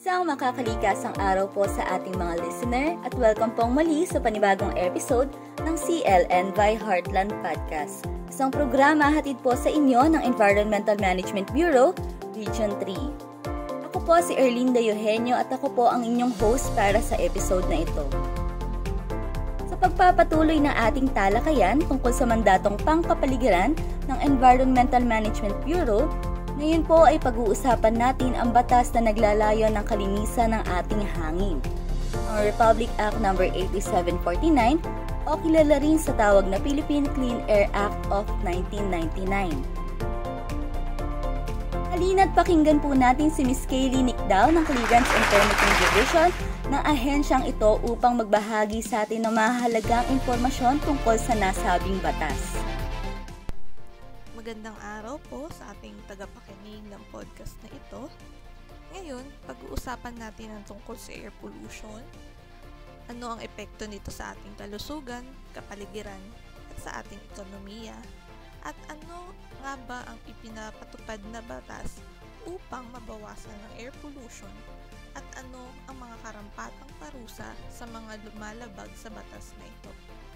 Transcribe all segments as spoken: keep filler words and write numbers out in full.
Isang makakalikasang araw po sa ating mga listener at welcome pong muli sa panibagong episode ng C L N by Heartland Podcast. Isang programa hatid po sa inyo ng Environmental Management Bureau, Region three. Ako po si Erlinda Eugenio at ako po ang inyong host para sa episode na ito. Sa pagpapatuloy ng ating talakayan tungkol sa mandatong pangkapaligiran ng Environmental Management Bureau, ngayon po ay pag-uusapan natin ang batas na naglalayon ng kalinisan ng ating hangin, ang Republic Act number eighty-seven forty-nine o kilala rin sa tawag na Philippine Clean Air Act of nineteen ninety-nine. Halina't pakinggan po natin si Miz Kaylee Nicdao ng Clearance and Permitting Division ng ahensyang ito upang magbahagi sa atin ng mahalagang impormasyon tungkol sa nasabing batas. Magandang araw po sa ating tagapakinig ng podcast na ito. Ngayon, pag-uusapan natin ang tungkol sa air pollution, ano ang epekto nito sa ating kalusugan, kapaligiran, at sa ating ekonomiya, at ano nga ba ang ipinapatupad na batas upang mabawasan ang air pollution, at ano ang mga karampatang parusa sa mga lumalabag sa batas na ito.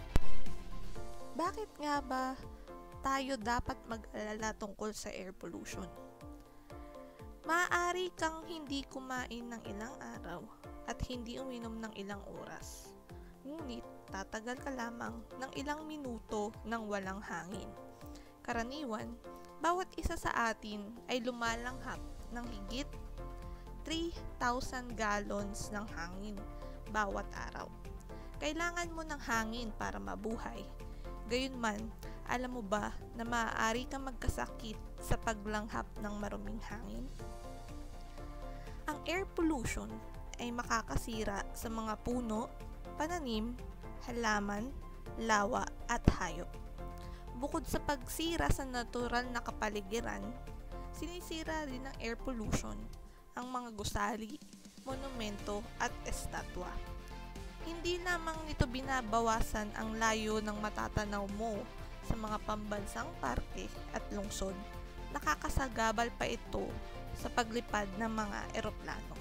Bakit nga ba tayo dapat mag-alala tungkol sa air pollution? Maaari kang hindi kumain ng ilang araw at hindi uminom ng ilang oras. Ngunit tatagal ka lamang ng ilang minuto ng walang hangin. Karaniwan, bawat isa sa atin ay lumalanghap ng higit three thousand gallons ng hangin bawat araw. Kailangan mo ng hangin para mabuhay. Gayunman, alam mo ba na maaari kang magkasakit sa paglanghap ng maruming hangin? Ang air pollution ay makakasira sa mga puno, pananim, halaman, lawa at hayop. Bukod sa pagsira sa natural na kapaligiran, sinisira rin ng air pollution ang mga gusali, monumento at estatwa. Hindi lamang nito binabawasan ang layo ng matatanaw mo sa mga pambansang parke at lungsod, nakakasagabal pa ito sa paglipad ng mga eroplano.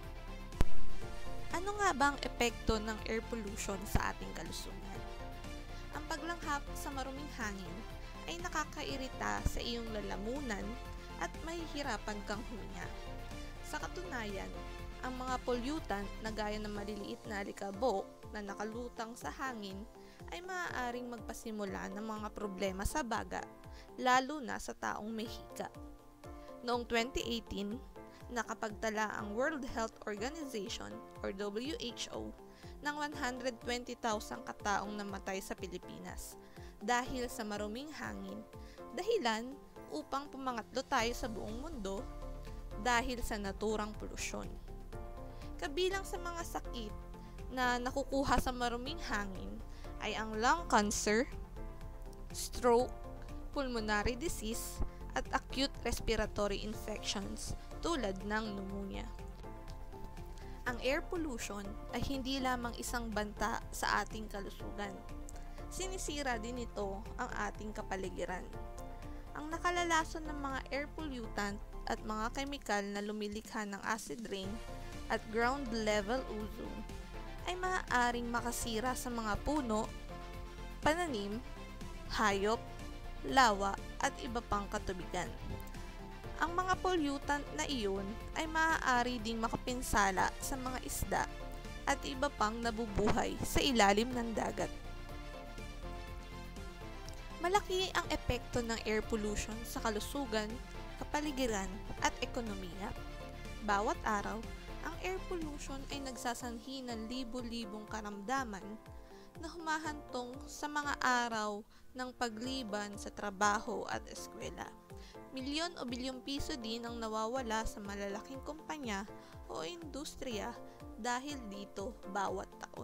Ano nga ba ang epekto ng air pollution sa ating kalusugan? Ang paglanghap sa maruming hangin ay nakakairita sa iyong lalamunan at mahihirapan kang huminga. Sa katunayan, ang mga pollutant na gaya ng maliliit na alikabok na nakalutang sa hangin ay maaaring magpasimula ng mga problema sa baga, lalo na sa taong may hika. Noong twenty eighteen, nakapagtala ang World Health Organization or W H O ng one hundred twenty thousand kataong namatay sa Pilipinas dahil sa maruming hangin, dahilan upang pumangatlo tayo sa buong mundo dahil sa naturang polusyon. Kabilang sa mga sakit na nakukuha sa maruming hangin ay ang lung cancer, stroke, pulmonary disease, at acute respiratory infections tulad ng pneumonia. Ang air pollution ay hindi lamang isang banta sa ating kalusugan. Sinisira din ito ang ating kapaligiran. Ang nakalalason ng mga air pollutant at mga kemikal na lumilikha ng acid rain at ground level ozone ay maaaring makasira sa mga puno, pananim, hayop, lawa at iba pang katubigan. Ang mga pollutant na iyon ay maaari ding makapinsala sa mga isda at iba pang nabubuhay sa ilalim ng dagat. Malaki ang epekto ng air pollution sa kalusugan, kapaligiran at ekonomiya. Bawat araw, ang air pollution ay nagsasanhi ng libo-libong karamdaman na humahantong sa mga araw ng pagliban sa trabaho at eskwela. Milyon o bilyong piso din ang nawawala sa malalaking kumpanya o industriya dahil dito bawat taon.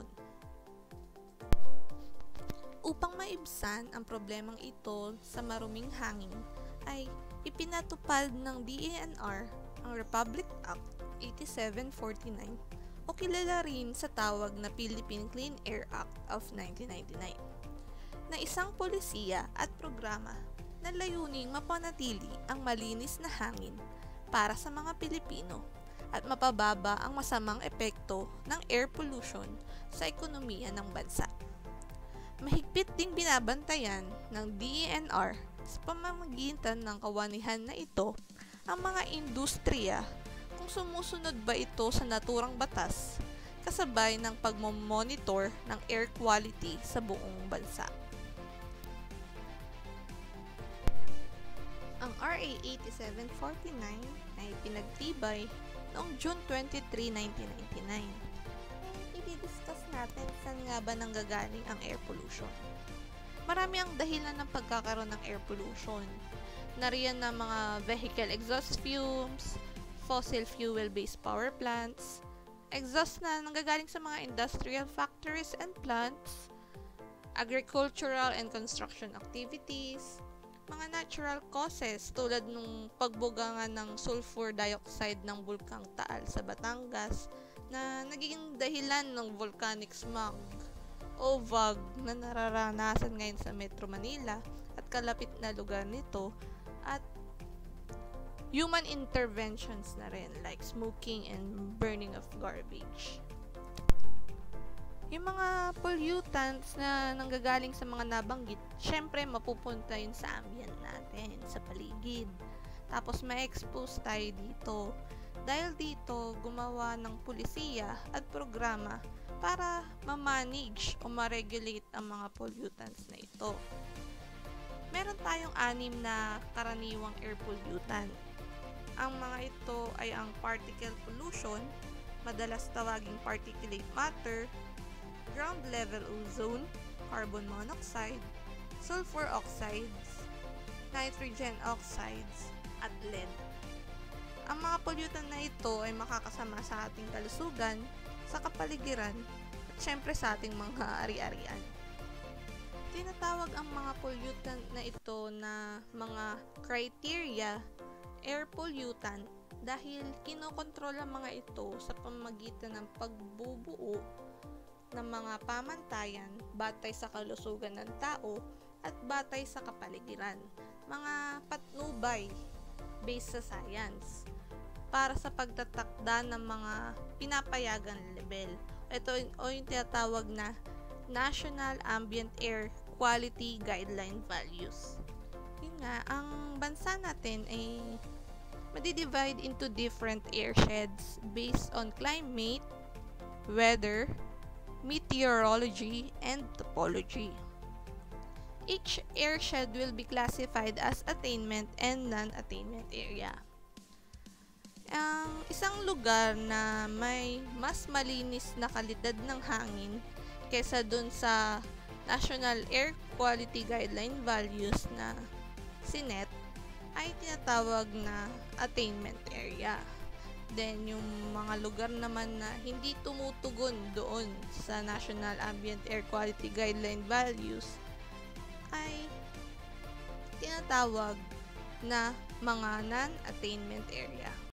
Upang maibsan ang problemang ito sa maruming hangin, ay ipinatupad ng D E N R ang Republic Act eighty-seven forty-nine o kilala rin sa tawag na Philippine Clean Air Act of nineteen ninety-nine na isang polisiya at programa na layuning mapanatili ang malinis na hangin para sa mga Pilipino at mapababa ang masamang epekto ng air pollution sa ekonomiya ng bansa. Mahigpit ding binabantayan ng D E N R sa pamamagitan ng kawanihan na ito ang mga industriya kung sumusunod ba ito sa naturang batas kasabay ng pagmomonitor ng air quality sa buong bansa. Ang R A eighty-seven forty-nine ay pinagtibay noong June twenty-third, nineteen ninety-nine. I-discuss natin saan nga ba nanggagaling ang air pollution. Marami ang dahilan ng pagkakaroon ng air pollution. Nariyan na mga vehicle exhaust fumes, fossil fuel-based power plants, exhaust na nanggagaling sa mga industrial factories and plants, agricultural and construction activities, mga natural causes tulad ng pagbuga nga ng sulfur dioxide ng Bulkang Taal sa Batangas na naging dahilan ng volcanic smog o V O G na nararanasan ngayon sa Metro Manila at kalapit na lugar nito, at human interventions na rin like smoking and burning of garbage. Yung mga pollutants na nanggagaling sa mga nabanggit, syempre mapupunta yun sa ambient natin, sa paligid. Tapos ma-expose tayo dito. Dahil dito, gumawa ng pulisiya at programa para ma-manage o ma-regulate ang mga pollutants na ito. Meron tayong anim na karaniwang air pollutant. Ang mga ito ay ang particle pollution, madalas tawaging particulate matter, ground level ozone, carbon monoxide, sulfur oxides, nitrogen oxides, at lead. Ang mga pollutant na ito ay makakasama sa ating kalusugan, sa kapaligiran, at syempre sa ating mga ari-arian. Tinatawag ang mga pollutant na ito na mga criteria air pollutant dahil kinokontrol ang mga ito sa pamamagitan ng pagbubuo ng mga pamantayan batay sa kalusugan ng tao at batay sa kapaligiran, mga patnubay based sa science, para sa pagtatakda ng mga pinapayagang level. Ito o yung tinatawag na National Ambient Air Quality Guideline Values. Yun nga, ang bansa natin ay madi-divide into different airsheds based on climate, weather, meteorology, and topology. Each airshed will be classified as attainment and non-attainment area. Ang isang lugar na may mas malinis na kalidad ng hangin kaysa dun sa National Air Quality Guideline Values na S I N E T ay tinatawag na attainment area. Then, yung mga lugar naman na hindi tumutugon doon sa National Ambient Air Quality Guideline Values ay tinatawag na mga non-attainment area.